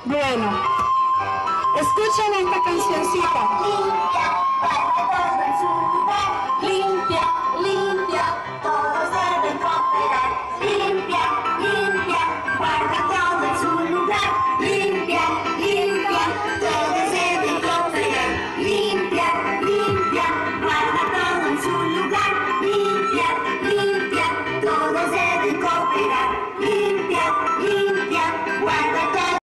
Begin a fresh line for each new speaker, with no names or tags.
Bueno, escuchen esta cancioncita.
Limpia para todo el sur.